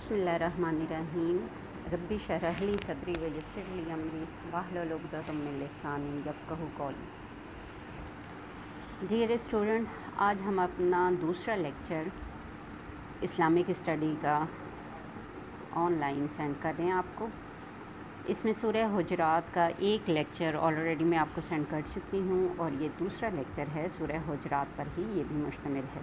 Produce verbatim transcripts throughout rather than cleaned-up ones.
बिस्मिल्लाहिर्रहमानिर्रहीम। रब्बि शरह ली सदरी व यस्सिर ली अमरी वाहलुल उक़दतम मिन लिसानी यफ़क़हू क़ौली। डियर स्टूडेंट, आज हम अपना दूसरा लेक्चर इस्लामिक स्टडी का ऑनलाइन सेंड कर रहे हैं आपको। इसमें सूरह हुजरात का एक लेक्चर ऑलरेडी मैं आपको सेंड कर चुकी हूँ और ये दूसरा लेक्चर है सूरह हुजरात पर ही ये भी मुश्तमिल है।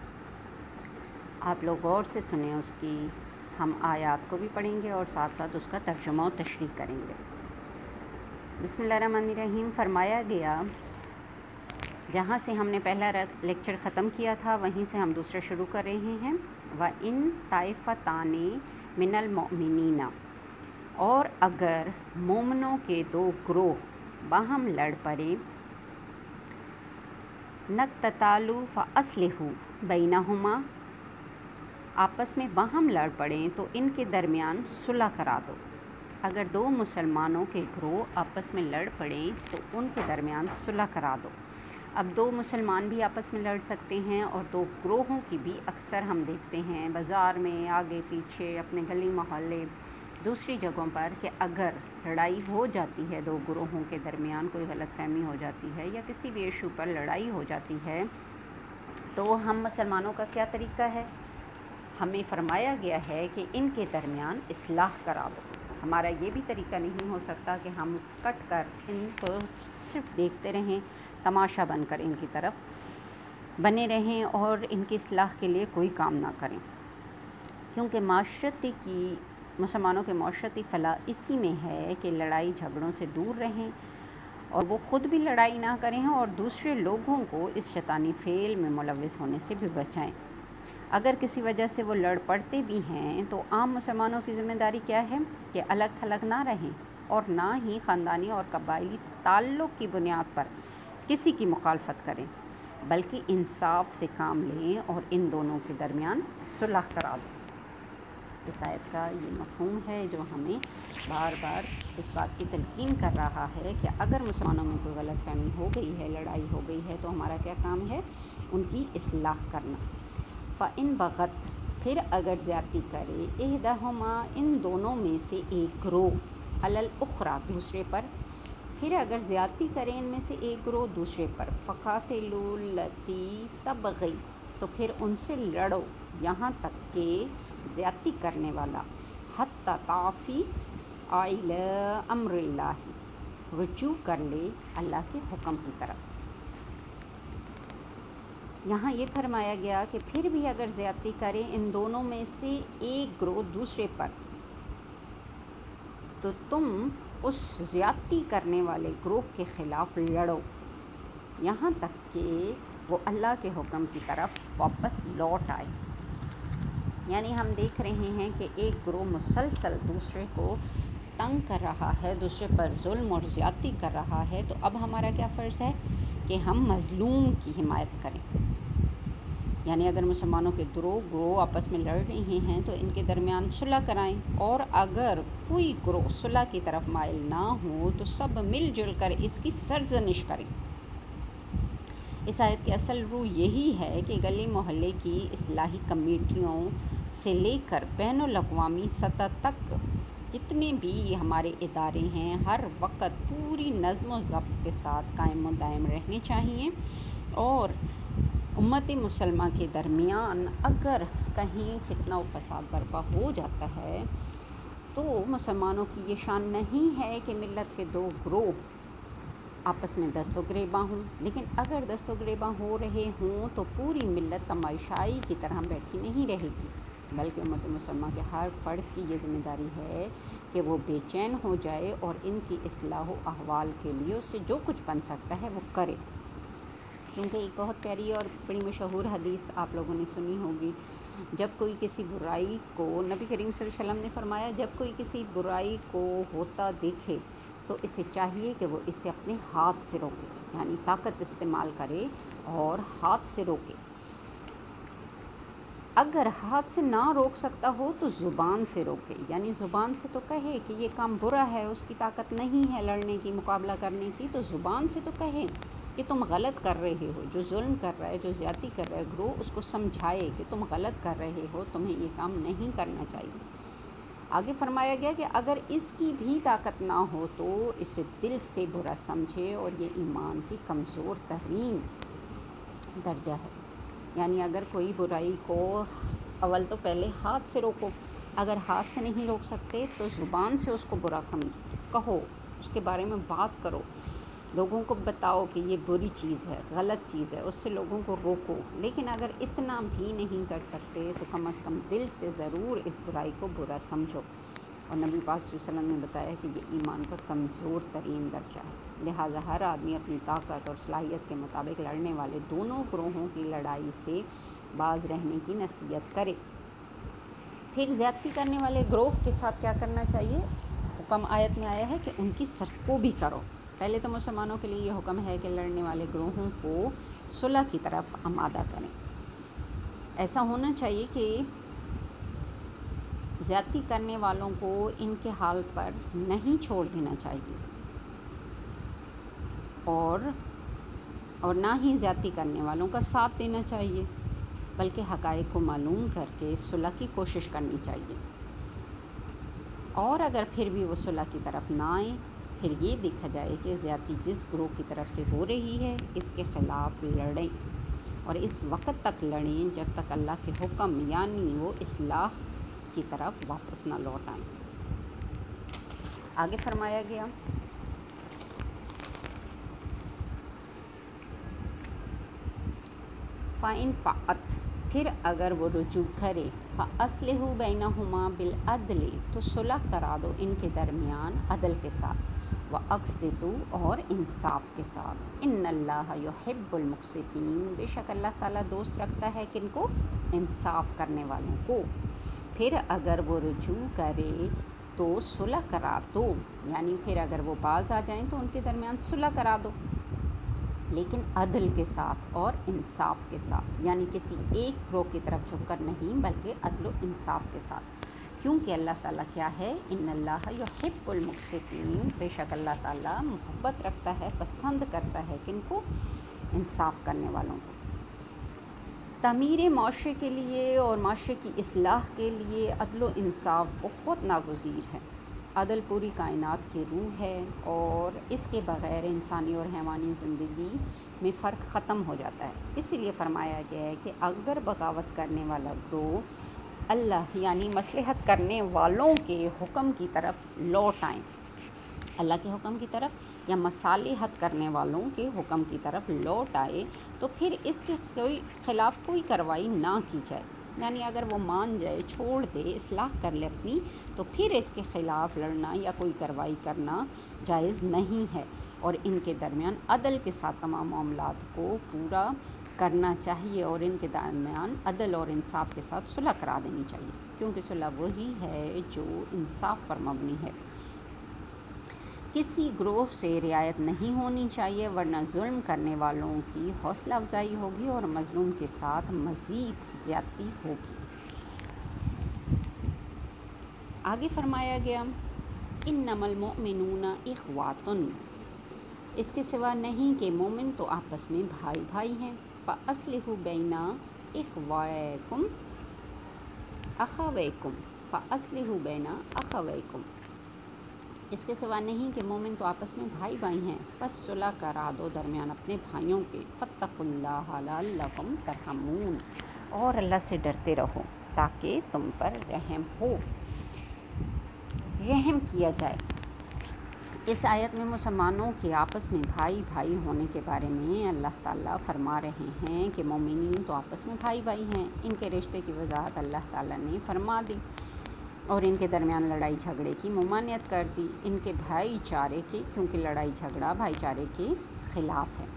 आप लोग गौर से सुने उसकी, हम आयात को भी पढ़ेंगे और साथ साथ उसका तर्जुमा और तशरीह करेंगे। बिस्मिल्लाहिर्रहमानिर्रहीम। फरमाया गया, जहाँ से हमने पहला लेक्चर ख़त्म किया था वहीं से हम दूसरा शुरू कर रहे हैं। व इन ताइफ़ताने मिनल मोमिनीना, और अगर मोमनों के दो ग्रोह बाहम लड़ पड़े, नक़ततालू फ़अस्लिहू बैनहुमा, आपस में बाहम लड़ पड़ें तो इनके दरमियान सुलह करा दो। अगर दो मुसलमानों के ग्रोह आपस में लड़ पड़ें तो उनके दरमियान सुलह करा दो। अब दो मुसलमान भी आपस में लड़ सकते हैं और दो ग्रोहों की भी अक्सर हम देखते हैं बाज़ार में, आगे पीछे, अपने गली मोहल्ले, दूसरी जगहों पर, कि अगर लड़ाई हो जाती है दो ग्रोहों के दरमियान, कोई गलतफहमी हो जाती है या किसी भी इशू पर लड़ाई हो जाती है, तो हम मुसलमानों का क्या तरीका है? हमें फरमाया गया है कि इनके दरमियान इस्लाह करा दो। हमारा ये भी तरीका नहीं हो सकता कि हम कट कर इनको सिर्फ देखते रहें, तमाशा बनकर इनकी तरफ बने रहें और इनकी इस्लाह के लिए कोई काम ना करें, क्योंकि माशरती की मुसलमानों के माशरती फ़लाह इसी में है कि लड़ाई झगड़ों से दूर रहें और वो ख़ुद भी लड़ाई ना करें और दूसरे लोगों को इस शैतानी फ़ेल में मुलव्वस होने से भी बचाएं। अगर किसी वजह से वो लड़ पड़ते भी हैं तो आम मुसलमानों की ज़िम्मेदारी क्या है कि अलग थलग ना रहें और ना ही ख़ानदानी और कबायली ताल्लुक़ की बुनियाद पर किसी की मुखालफत करें, बल्कि इंसाफ से काम लें और इन दोनों के दरमियान सुलह करा दें। इस आयत का ये मफ़हूम है जो हमें बार बार इस बात की तलकीन कर रहा है कि अगर मुसलमानों में कोई गलतफहमी हो गई है, लड़ाई हो गई है, तो हमारा क्या काम है? उनकी इस्लाह करना। फ़इन बग़त, फिर अगर ज़्यादती करे, इहदाहुमा, इन दोनों में से एक ग्रोह, अलल उख़रा, दूसरे पर, फिर अगर ज़्यादती करें इनमें से एक ग्रोह दूसरे पर, फ़क़ातिलुल्लती तबग़ी, तो फिर उनसे लड़ो यहाँ तक कि ज़्यादती करने वाला हत्ता ताफ़ी इला अम्रिल्लाहि, रुजू कर ले अल्लाह के हुक्म की तरफ। यहाँ ये फरमाया गया कि फिर भी अगर ज़्यादती करें इन दोनों में से एक ग्रोह दूसरे पर, तो तुम उस ज़्यादती करने वाले ग्रोह के ख़िलाफ़ लड़ो यहाँ तक कि वो अल्लाह के हुक्म की तरफ वापस लौट आए। यानी हम देख रहे हैं कि एक ग्रोह मुसलसल दूसरे को तंग कर रहा है, दूसरे पर जुल्म और ज़्यादती कर रहा है, तो अब हमारा क्या फ़र्ज़ है कि हम मज़लूम की हिमायत करें। यानी अगर मुसलमानों के दो ग्रोह आपस में लड़ रहे हैं तो इनके दरमियान सुलह कराएं, और अगर कोई ग्रोह सुलह की तरफ माइल ना हो तो सब मिलजुल कर इसकी सरजनिश करें। इस आयत की असल रूह यही है कि गली मोहल्ले की इस्लाही कमेटियों से लेकर बैनुल अक़वामी सतह तक जितने भी हमारे इदारे हैं, हर वक्त पूरी नज़्म व ज़ब्त के साथ कायम व दायम रहने चाहिए। और उम्मत मुसलमा के दरमियान अगर कहीं फितना व फ़साद बर्पा हो जाता है तो मुसलमानों की ये शान नहीं है कि मिल्लत के दो ग्रोह आपस में दस्तो गिरेबा हों, लेकिन अगर दस्तो गिरेबा हो रहे हों तो पूरी मिल्लत तमाशाई की तरह बैठी नहीं रहेगी, बल्कि उम्मत मुसलमा के हर फ़र्द की ये ज़िम्मेदारी है कि वो बेचैन हो जाए और इनकी इस्लाह व अहवाल के लिए उससे जो कुछ बन सकता है वो करे। क्योंकि एक बहुत प्यारी और बड़ी मशहूर हदीस आप लोगों ने सुनी होगी, जब कोई किसी बुराई को, नबी करीम सल्लल्लाहु अलैहि वसल्लम ने फरमाया, जब कोई किसी बुराई को होता देखे तो इसे चाहिए कि वो इसे अपने हाथ से रोके, यानी ताकत इस्तेमाल करे और हाथ से रोके। अगर हाथ से ना रोक सकता हो तो ज़ुबान से रोके, यानी ज़ुबान से तो कहे कि ये काम बुरा है, उसकी ताकत नहीं है लड़ने की, मुकाबला करने की, तो ज़ुबान से तो कहे, کہ تم غلط کر رہے ہو، جو ظلم کر رہا ہے، جو زیادتی کر رہا ہے گروہ، اس کو سمجھائے کہ تم غلط کر رہے ہو، تمہیں یہ کام نہیں کرنا چاہیے۔ آگے فرمایا گیا کہ اگر اس کی بھی طاقت نہ ہو تو اسے دل سے برا سمجھے، اور یہ ایمان کی کمزور ترین درجہ ہے۔ یعنی اگر کوئی برائی کو اول تو پہلے ہاتھ سے روکو، اگر ہاتھ سے نہیں روک سکتے تو زبان سے اس کو برا سمجھ کہو، اس کے بارے میں بات کرو، لوگوں کو بتاؤ کہ یہ بری چیز ہے، غلط چیز ہے، اس سے لوگوں کو روکو۔ لیکن اگر اتنا بھی نہیں کر سکتے تو کم از کم دل سے ضرور اس برائی کو برا سمجھو۔ اور نبی پاک صلی اللہ علیہ وسلم نے بتایا کہ یہ ایمان کا کمزور ترین درجہ ہے۔ لہٰذا ہر آدمی اپنی طاقت اور صلاحیت کے مطابق لڑنے والے دونوں گروہوں کی لڑائی سے باز رہنے کی نصیحت کرے۔ پھر زیادتی کرنے والے گروہ کے ساتھ کیا کرنا چاہیے؟ حکم آیت میں آیا ہے کہ ان کی سرکوب بھی کرو۔ پہلے تو مسلمانوں کے لیے یہ حکم ہے کہ لڑنے والے گروہوں کو صلح کی طرف آمادہ کریں۔ ایسا ہونا چاہیے کہ زیادتی کرنے والوں کو ان کے حال پر نہیں چھوڑ دینا چاہیے، اور اور نہ ہی زیادتی کرنے والوں کا ساتھ دینا چاہیے، بلکہ حقائق کو معلوم کر کے صلح کی کوشش کرنی چاہیے۔ اور اگر پھر بھی وہ صلح کی طرف نہ آئیں، پھر یہ دیکھا جائے کہ زیادتی جس گروہ کی طرف سے ہو رہی ہے اس کے خلاف لڑیں، اور اس وقت تک لڑیں جب تک اللہ کے حکم یعنی وہ اصلاح کی طرف واپس نہ لوٹ آئیں۔ آگے فرمایا گیا فَإِن فَعَتْ، پھر اگر وہ رجوع کرے، فَأَصْلِحُوا بَيْنَهُمَا بِالْعَدْلِ، تو صلح کرا دو ان کے درمیان عدل کے ساتھ، وَأَقْسِطُوا، اور انصاف کے ساتھ، إِنَّ اللَّهَ يُحِبُّ الْمُقْسِطِينَ، بے شک اللہ تعالیٰ دوست رکھتا ہے کن کو؟ انصاف کرنے والوں کو۔ پھر اگر وہ رجوع کرے تو صلح کرا دو، یعنی پھر اگر وہ باز آ جائیں تو ان کے درمیان صلح کرا دو، لیکن عدل کے ساتھ اور انصاف کے ساتھ، یعنی کسی ایک گروہ کی طرف جھک کر نہیں بلکہ عدل و انصاف کے ساتھ، کیونکہ اللہ تعالیٰ کیا ہے؟ ان اللہ یحب المقسطین، بے شک اللہ تعالیٰ محبت رکھتا ہے، پسند کرتا ہے کن کو؟ انصاف کرنے والوں کو۔ تعمیر معاشرے کے لیے اور معاشرے کی اصلاح کے لیے عدل و انصاف بہت ناگزیر ہے۔ عدل پوری کائنات کی روح ہے، اور اس کے بغیر انسانی اور حیوانی زندگی میں فرق ختم ہو جاتا ہے۔ اسی لیے فرمایا گیا ہے کہ اگر بغاوت کرنے والا گروہ اللہ یعنی مصلحت کرنے والوں کے حکم کی طرف لوٹ آئیں، اللہ کے حکم کی طرف یا مصالحت کرنے والوں کے حکم کی طرف لوٹ آئے، تو پھر اس کے کوئی خلاف کوئی کارروائی نہ کی جائے، یعنی اگر وہ مان جائے، چھوڑ دے، اصلاح کر لے اپنی، تو پھر اس کے خلاف لڑنا یا کوئی کارروائی کرنا جائز نہیں ہے، اور ان کے درمیان عدل کے ساتھ تمام معاملات کو پورا کرنا چاہیے، اور ان کے درمیان عدل اور انصاف کے ساتھ صلح کرا دینی چاہیے، کیونکہ صلح وہی ہے جو انصاف پر مبنی ہے۔ کسی گروہ سے رعایت نہیں ہونی چاہیے، ورنہ ظلم کرنے والوں کی حوصلہ افزائی ہوگی اور مظلوم کے ساتھ مزید زیادتی ہوگی۔ آگے فرمایا گیا انما المؤمنون اخوات، اس کے سوا نہیں کہ مومن تو آپس میں بھائی بھائی ہیں، فاصلحوا بین اخویکم اخویکم فاصلحوا بین اخویکم، اس کے سوا نہیں کہ مومن تو آپس میں بھائی بھائی ہیں، پس صلح کرا دو درمیان اپنے بھائیوں کے، فاتقوا اللہ لعلکم ترحمون، اور اللہ سے ڈرتے رہو تاکہ تم پر رحم ہو، رحم کیا جائے۔ اس آیت میں مسلمانوں کے آپس میں بھائی بھائی ہونے کے بارے میں اللہ تعالیٰ فرما رہے ہیں کہ مومنین تو آپس میں بھائی بھائی ہیں، ان کے رشتے کی وضاحت اللہ تعالیٰ نے فرما دی، اور ان کے درمیان لڑائی جھگڑے کی ممانعت کر دی، ان کے بھائی چارے کی، کیونکہ لڑائی جھگڑا بھائی چارے کے خلاف ہے۔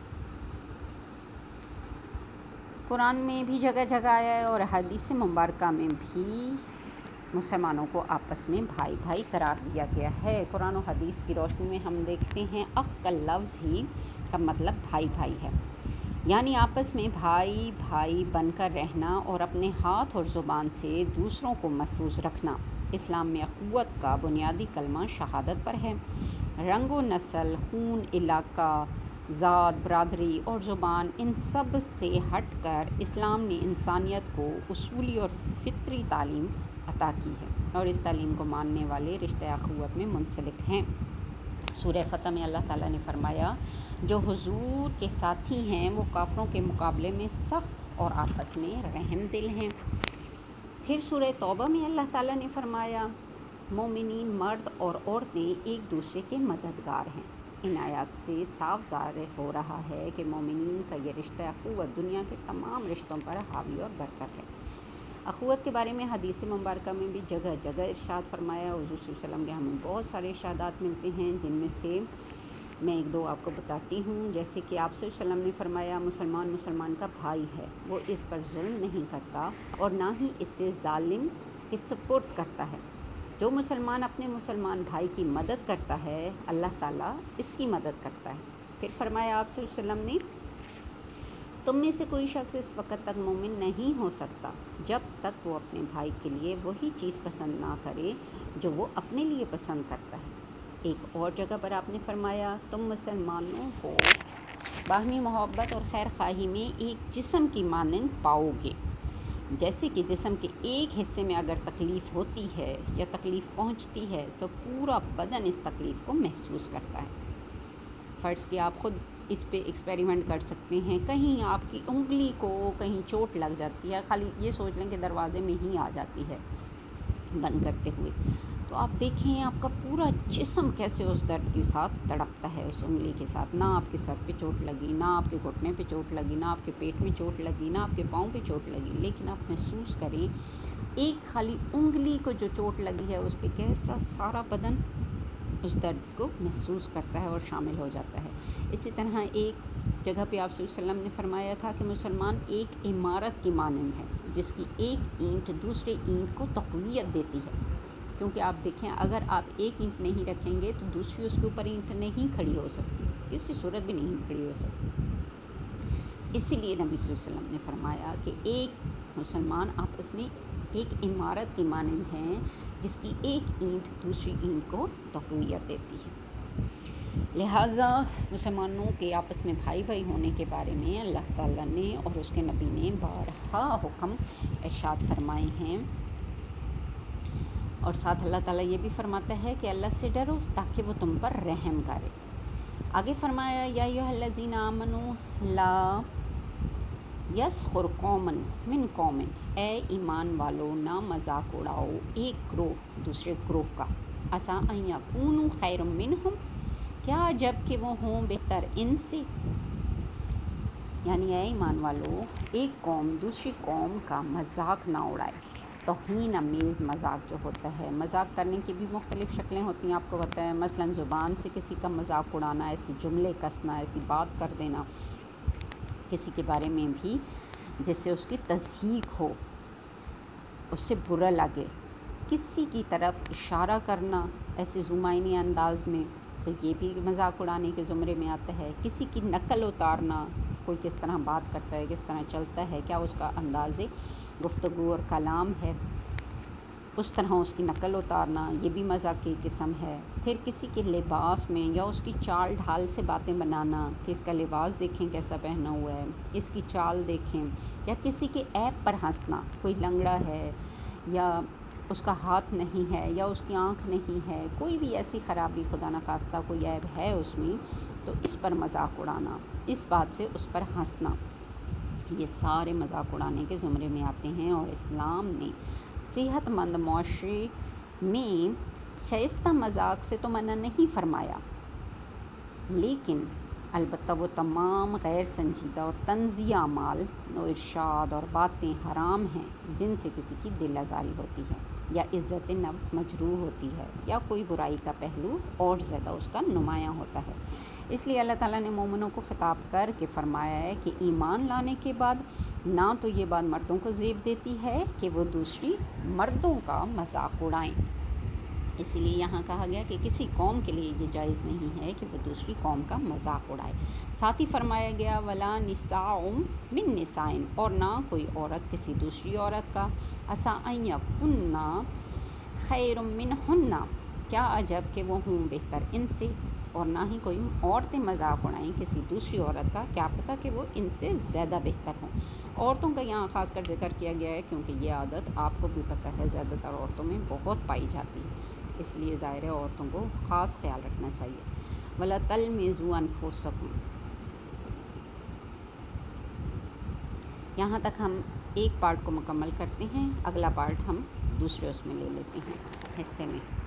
قرآن میں بھی جگہ جگہ آیا ہے، اور حدیث مبارکہ میں بھی مسلمانوں کو آپس میں بھائی بھائی قرار دیا گیا ہے۔ قرآن و حدیث کی روشنی میں ہم دیکھتے ہیں اخ کا لفظ ہی کا مطلب بھائی بھائی ہے، یعنی آپس میں بھائی بھائی بن کر رہنا اور اپنے ہاتھ اور زبان سے دوسروں کو محفوظ رکھنا۔ اسلام میں اخوت کا بنیادی کلمہ شہادت پر ہے۔ رنگ و نسل، خون، علاقہ، ذات، برادری اور زبان، ان سب سے ہٹ کر اسلام نے انسانیت کو اصولی اور فطری تعلیم عطا کی ہے اور اس تعلیم کو ماننے والے رشتہ اخوت میں منسلک ہیں۔ سورہ فتح میں اللہ تعالیٰ نے فرمایا، جو حضور کے ساتھی ہیں وہ کافروں کے مقابلے میں سخت اور آپس میں رحم دل ہیں۔ پھر سورہ توبہ میں اللہ تعالیٰ نے فرمایا، مومنین مرد اور عورتیں ایک دوسرے کے مددگار ہیں۔ ان آیات سے صاف ظاہر ہو رہا ہے کہ مومنین کا یہ رشتہ اخوت دنیا کے تمام رشتوں پر حاوی اور برتر ہے۔ اخوت کے بارے میں حدیث مبارکہ میں بھی جگہ جگہ ارشاد فرمایا۔ حضور صلی اللہ علیہ وسلم کے ہمیں بہت سارے ارشادات ملتے ہیں، جن میں سے میں ایک دو آپ کو بتاتی ہوں۔ جیسے کہ آپ صلی اللہ علیہ وسلم نے فرمایا، مسلمان مسلمان کا بھائی ہے، وہ اس پر ظلم نہیں کرتا اور نہ ہی اس سے ظالم کے سپرد کرتا ہے۔ جو مسلمان اپنے مسلمان بھائی کی مدد کرتا ہے، اللہ تعالیٰ اس کی مدد کرتا ہے۔ پھر فرمایا آپ صلی اللہ علیہ وسلم نے، تم میں سے کوئی شخص اس وقت تک مومن نہیں ہو سکتا جب تک وہ اپنے بھائی کے لیے وہی چیز پسند نہ کرے جو وہ اپنے لیے پسند کرتا ہے۔ ایک اور جگہ پر آپ نے فرمایا، تم مسلمانوں کو باہمی محبت اور خیر خواہی میں ایک جسم کی مانند پاؤ گے، جیسے کہ جسم کے ایک حصے میں اگر تکلیف ہوتی ہے یا تکلیف پہنچتی ہے تو پورا بدن اس تکلیف کو محسوس کرتا ہے۔ فرض کہ آپ خود اس پہ ایکسپیریمنٹ کر سکتے ہیں، کہیں آپ کی انگلی کو کہیں چوٹ لگ جاتی ہے، خالی یہ سوچ لیں کہ دروازے میں ہی آ جاتی ہے بند کرتے ہوئے، تو آپ دیکھیں آپ کا پورا جسم کیسے اس درد کے ساتھ تڑپتا ہے اس انگلی کے ساتھ۔ نہ آپ کے سر پہ چوٹ لگی، نہ آپ کے گھٹنے پہ چوٹ لگی، نہ آپ کے پیٹ میں چوٹ لگی، نہ آپ کے پاؤں پہ چوٹ لگی، لیکن آپ محسوس کریں ایک خالی انگلی کو جو چوٹ لگی ہے اس پہ کیسا سارا بدن اس درد کو محسوس کرتا ہے اور شامل ہو جاتا ہے۔ اسی طرح ایک جگہ پہ آپ صلی اللہ علیہ وسلم نے فرمایا تھا کہ مسلمان ایک عمارت کی مانند ہے جس کی ایک اینٹ دوسرے اینٹ کو تقویت دیتی ہے، کیونکہ آپ دیکھیں اگر آپ ایک اینٹ نہیں رکھیں گے تو دوسری اس کے اوپر اینٹ نہیں کھڑی ہو سکتی، کسی صورت بھی نہیں کھڑی ہو سکتی۔ اسی لیے نبی صلی اللہ علیہ وسلم نے فرمایا کہ ایک مسلمان آپس میں ایک عمارت کی مانند ہیں جس کی ایک اینٹ دوسری اینٹ کو تقویت دیتی ہے۔ لہٰذا مسلمانوں کے آپس میں بھائی بھائی ہونے کے بارے میں اللہ تعالیٰ نے اور اس کے نبی نے بارہا حکم ارشاد فرمائے ہیں، اور ساتھ اللہ تعالیٰ یہ بھی فرماتا ہے کہ اللہ سے ڈرو تاکہ وہ تم پر رحم کرے۔ آگے فرمایا، یا ایھا الذین آمنوا لا یسخر قوم من قوم، اے ایمان والو نہ مذاق اڑاؤ ایک گروہ دوسرے گروہ کا، عسیٰ ان یکونوا خیرا منہم، کیا جب کہ وہ ہوں بہتر ان سے، یعنی اے ایمان والو ایک قوم دوسری قوم کا مذاق نہ اڑائے۔ توہین امیز مذاق جو ہوتا ہے، مذاق کرنے کی بھی مختلف شکلیں ہوتی ہیں، آپ کو پتہ ہے، مثلاً زبان سے کسی کا مذاق اڑانا، ایسے جملے کسنا، ایسی بات کر دینا کسی کے بارے میں بھی جس سے اس کی تضحیک ہو، اس سے برا لگے، کسی کی طرف اشارہ کرنا ایسے زمائنی انداز میں، تو یہ بھی مذاق اڑانے کے زمرے میں آتا ہے۔ کسی کی نقل اتارنا، کوئی کس طرح بات کرتا ہے، کس طرح چلتا ہے، کیا اس کا انداز گفتگو اور کلام ہے، اس طرح اس کی نقل اتارنا، یہ بھی مذاق کی قسم ہے۔ پھر کسی کے لباس میں یا اس کی چال ڈھال سے باتیں بنانا کہ اس کا لباس دیکھیں کیسا پہنا ہوا ہے، اس کی چال دیکھیں، یا کسی کے عیب پر ہنسنا، کوئی لنگڑا ہے یا اس کا ہاتھ نہیں ہے یا اس کی آنکھ نہیں ہے، کوئی بھی ایسی خرابی خدا نخواستہ کوئی عیب ہے اس میں، تو اس پر مذاق اڑانا، اس بات سے اس پر ہنسنا، یہ سارے مذاق اڑانے کے زمرے میں آتے ہیں۔ اور اسلام نے صحت مند معاشرے میں شائستہ مذاق سے تو منع نہیں فرمایا، لیکن البتہ وہ تمام غیر سنجیدہ اور طنزی اعمال و ارشاد اور باتیں حرام ہیں جن سے کسی کی دل آزاری ہوتی ہے یا عزت نفس مجروح ہوتی ہے یا کوئی برائی کا پہلو اور زیادہ اس کا نمایاں ہوتا ہے۔ اس لیے اللہ تعالیٰ نے مومنوں کو خطاب کر کے فرمایا ہے کہ ایمان لانے کے بعد نہ تو یہ بات مردوں کو زیب دیتی ہے کہ وہ دوسری مردوں کا مذاق اڑائیں، اسی لیے یہاں کہا گیا کہ کسی قوم کے لیے یہ جائز نہیں ہے کہ وہ دوسری قوم کا مذاق اڑائے۔ ساتھ ہی فرمایا گیا، وَلَا نِسَاءٌ مِّن نِسَاءٍ، اور نہ کوئی عورت کسی دوسری عورت کا، عَسَىٰ أَن يَكُنَّ خَيْرًا مِّنْهُنَّ، کیا عجب کہ وہ ہوں بہتر ان سے، اور نہ ہی کوئی عورتیں مذاق اڑائیں کسی دوسری عورت کا، کیا پتہ کہ وہ ان سے زیادہ بہتر ہوں۔ عورتوں کا یہاں خاص کر ذکر کیا گیا ہے کیونکہ یہ عادت آپ کو بھی پتہ ہے زیادہ تر عورتوں میں بہت پائی جاتی ہے، اس لیے ظاہر ہے عورتوں کو خاص خیال رکھنا چاہیے۔ وَلَا تَلْمِزُوا أَنفُسَکُم۔ یہاں تک ہم ایک پارٹ کو مکمل کرتے ہیں، اگلا پارٹ ہم دوسرے اس میں لے لیتے ہیں حصے میں۔